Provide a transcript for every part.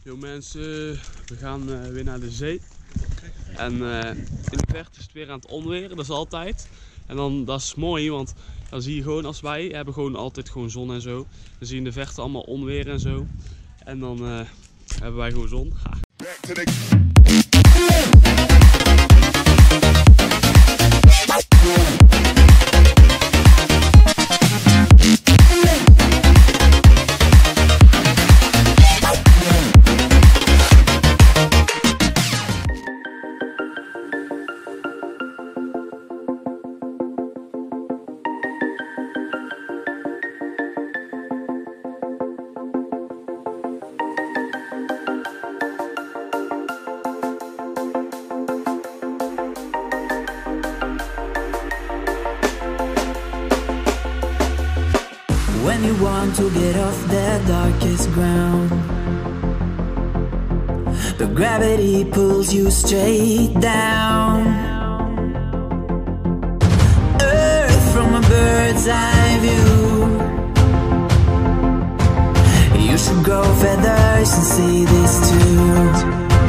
Yo mensen, we gaan weer naar de zee. En in de verte is het weer aan het onweren, dat is altijd. En dan, dat is mooi, want dan zie je gewoon, als wij hebben gewoon altijd gewoon zon en zo. Dan zie je in de verte allemaal onweer en zo. En dan hebben wij gewoon zon. Ha. When you want to get off the darkest ground, but gravity pulls you straight down. Earth from a bird's eye view. You should grow feathers and see this too.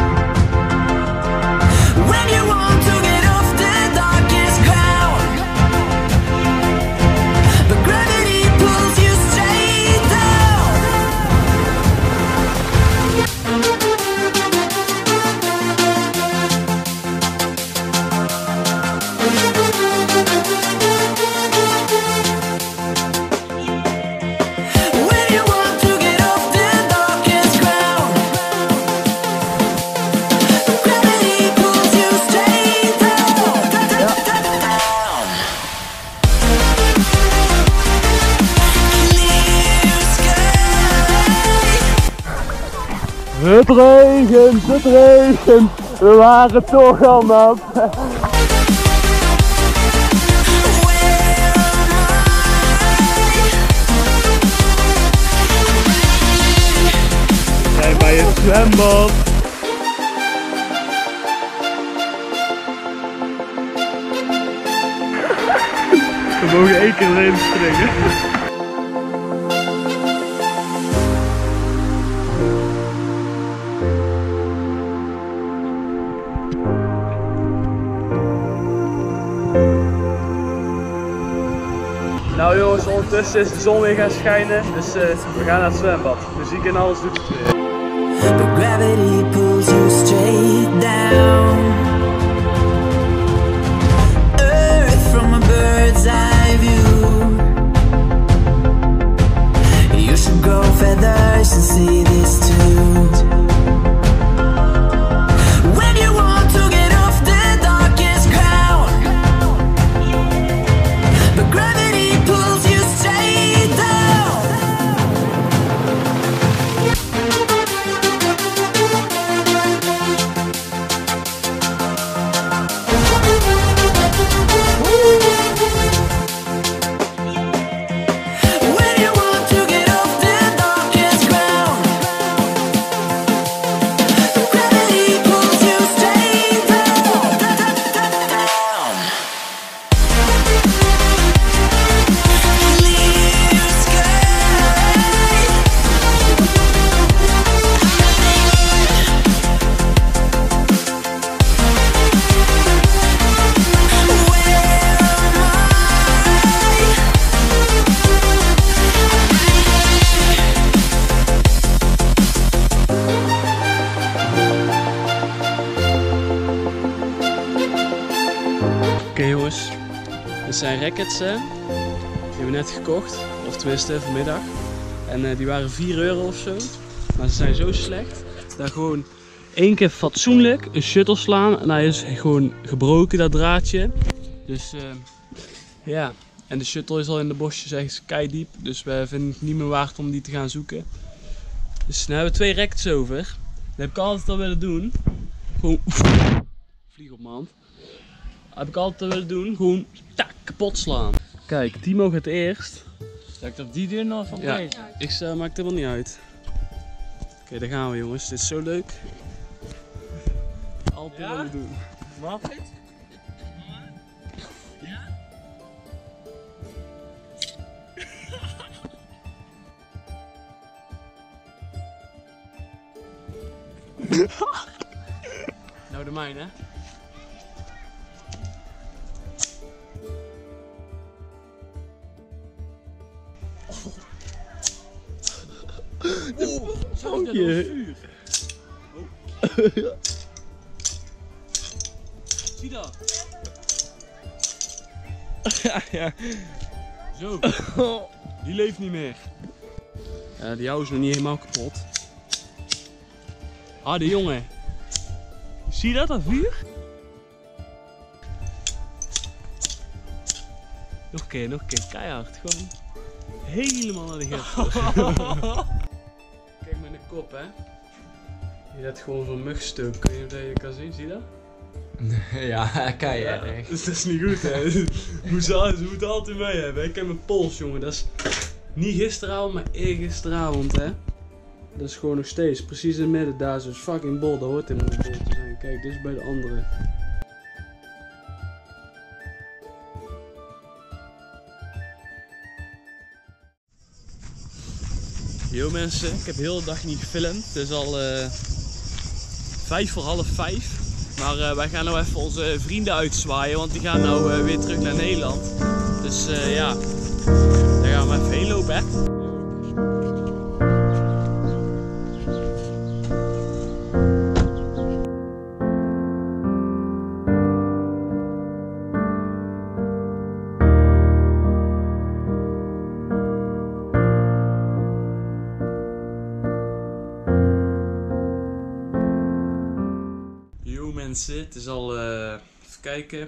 When you want to get off the darkest ground, but gravity pulls you straight down. When you want to get off the darkest ground, but gravity pulls you straight down. Clear sky. Het regent, we waren toch al nat. We zijn bij het zwembad. We mogen 1 keer erin springen. Nou jongens, ondertussen is de zon weer gaan schijnen, dus we gaan naar het zwembad. Muziek en alles doet het weer. But gravity pulls you straight down. Earth from a bird's eye view. You should grow feathers and see this too. When you want to get off the darkest ground, but gravity pulls you straight down. When you want to get off the darkest ground, but gravity pulls you straight down. Clear sky. Oké jongens, dit zijn rackets, die hebben we net gekocht, of tenminste vanmiddag. En die waren €4 of zo, maar ze zijn zo slecht dat gewoon 1 keer fatsoenlijk een shuttle slaan en hij is gewoon gebroken, dat draadje. Dus ja, en de shuttle is al in de bosjes echt keidiep, dus we vinden het niet meer waard om die te gaan zoeken. Dus nu hebben we 2 rackets over, dat heb ik altijd al willen doen. Gewoon vlieg op mijn hand. Dat heb ik altijd willen doen, gewoon tak, kapot slaan. Kijk, Timo gaat eerst. Zal ik op die deur nog van Ja, deze? ik maak het helemaal niet uit. Oké, daar gaan we jongens, dit is zo leuk. Altijd willen doen. Mag het? Nou de mijne, hè? Vuur. Zie dat? Ja. Zo. Die leeft niet meer. Die oude is nog niet helemaal kapot. Ah, de jongen. Zie je dat vuur? Nog een keer, keihard. Gewoon helemaal naar de gestel. Kijk met de kop, hè. Je hebt gewoon zo'n mugstook. Kun je dat je kan zien? Zie je dat? Ja, keihard. Ja, dus dat is niet goed, hè. Ze moeten het altijd mee hebben. Ik heb mijn pols, jongen. Dat is niet gisteravond, maar eergisteravond, hè. Dat is gewoon nog steeds. Precies in het midden daar. Zo'n fucking bol. Dat hoort helemaal niet bol te zijn. Kijk, dit is bij de andere. Yo mensen, ik heb de hele dag niet gefilmd. Het is al 5:45. Maar wij gaan nou even onze vrienden uitzwaaien, want die gaan nou weer terug naar Nederland. Dus ja, daar gaan we even heen lopen, hè. Mensen, het is al, even kijken,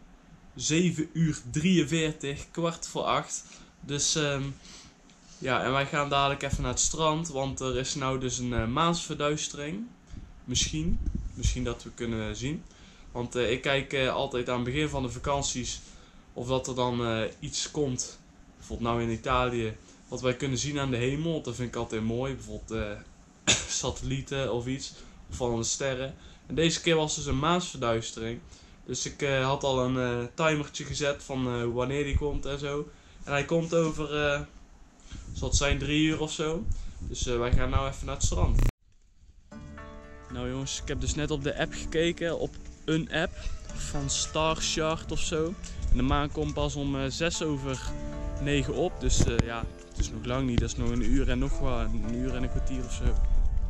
7:43, 7:45. Dus ja, en wij gaan dadelijk even naar het strand, want er is nou dus een maansverduistering. Misschien dat we kunnen zien. Want ik kijk altijd aan het begin van de vakanties of dat er dan iets komt, bijvoorbeeld nou in Italië, wat wij kunnen zien aan de hemel. Dat vind ik altijd mooi, bijvoorbeeld satellieten of iets, of van de sterren. En deze keer was dus een maansverduistering. Dus ik had al een timertje gezet van wanneer die komt en zo. En hij komt over, zal het zijn 3 uur of zo. Dus wij gaan nou even naar het strand. Nou jongens, ik heb dus net op de app gekeken, op een app van Starchart of zo. En de maan komt pas om 8:06 op. Dus ja, het is nog lang niet, dat is nog een uur en nog wat, een uur en een kwartier of zo.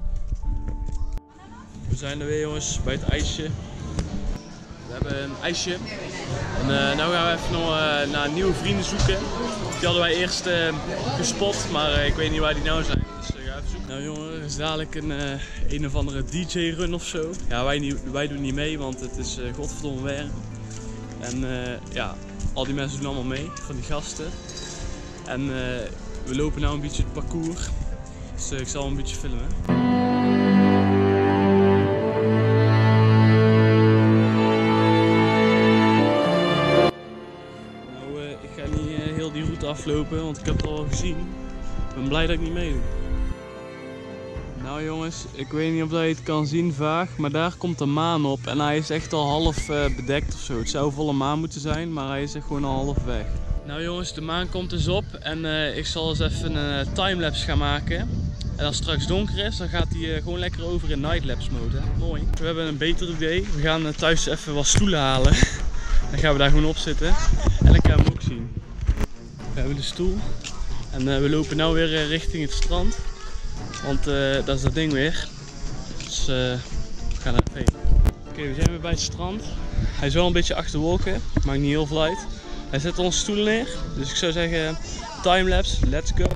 We zijn er weer jongens, bij het ijsje. We hebben een ijsje. En nu gaan we even nog naar nieuwe vrienden zoeken. Die hadden wij eerst gespot, maar ik weet niet waar die nou zijn. Dus gaan we even zoeken. Nou jongen, er is dadelijk een of andere DJ-run of zo. Ja, wij doen niet mee, want het is godverdomme werk. En ja, al die mensen doen allemaal mee, van die gasten. En we lopen nou een beetje het parcours. Dus ik zal een beetje filmen. Aflopen, want ik heb het al gezien. Ik ben blij dat ik niet meedoe. Nou jongens, ik weet niet of je het kan zien vaag, maar daar komt de maan op en hij is echt al half bedekt of zo. Het zou volle maan moeten zijn, maar hij is echt gewoon al half weg. Nou jongens, de maan komt dus op en ik zal eens even een timelapse gaan maken. En als het straks donker is, dan gaat hij gewoon lekker over in nightlapse mode. Mooi. We hebben een beter idee. We gaan thuis even wat stoelen halen. Dan gaan we daar gewoon op zitten en dan kan je hem ook zien. We hebben de stoel en we lopen nu weer richting het strand, want dat is dat ding weer. Dus we gaan naar heen. Oké, we zijn weer bij het strand. Hij is wel een beetje achter wolken, maakt niet heel veel uit. Hij zet onze stoel neer, dus ik zou zeggen timelapse, let's go.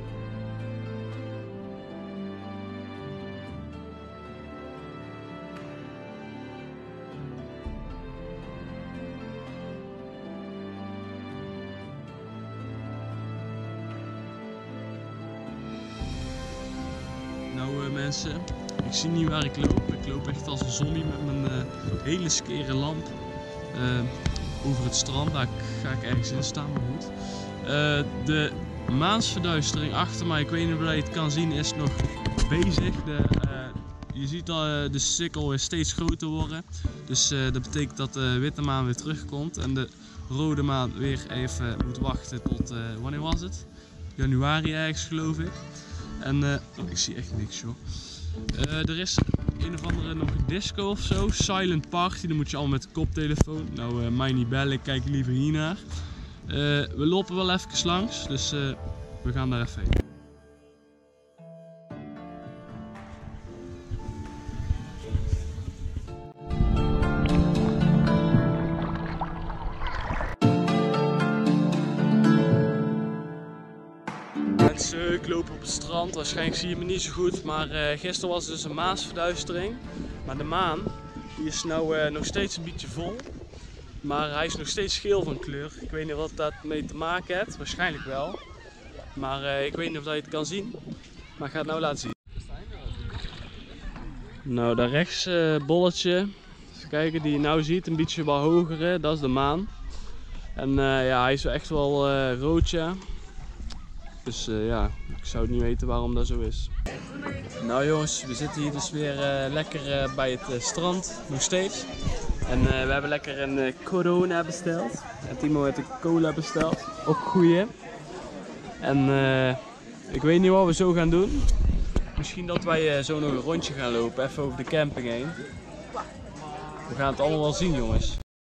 Nou mensen, ik zie niet waar ik loop. Ik loop echt als een zombie met mijn hele skere lamp over het strand. Daar ga ik ergens in staan, maar goed. De maansverduistering achter mij, ik weet niet of je het kan zien, is nog bezig. Je ziet dat de sikkel weer steeds groter worden. Dus dat betekent dat de witte maan weer terugkomt. En de rode maan weer even moet wachten tot, wanneer was het? Januari ergens geloof ik. En ik zie echt niks joh. Er is een of andere nog een disco of zo, silent party, dan moet je al met de koptelefoon. Nou, mij niet bellen, ik kijk liever hiernaar. We lopen wel even langs, dus we gaan daar even heen. Mensen, ik loop op het strand, waarschijnlijk zie je me niet zo goed, maar gisteren was dus een maansverduistering. Maar de maan die is nou nog steeds een beetje vol, maar hij is nog steeds geel van kleur. Ik weet niet wat dat mee te maken heeft, waarschijnlijk wel. Maar ik weet niet of dat je het kan zien, maar ik ga het nou laten zien. Nou, daar rechts bolletje, even kijken, die je nou ziet, een beetje wat hoger, dat is de maan. En ja, hij is echt wel rood, ja. Dus ja, ik zou niet weten waarom dat zo is. Nou jongens, we zitten hier dus weer lekker bij het strand, nog steeds. En we hebben lekker een Corona besteld. En Timo heeft een cola besteld, ook goeie. En ik weet niet wat we zo gaan doen. Misschien dat wij zo nog een rondje gaan lopen, even over de camping heen. We gaan het allemaal wel zien jongens.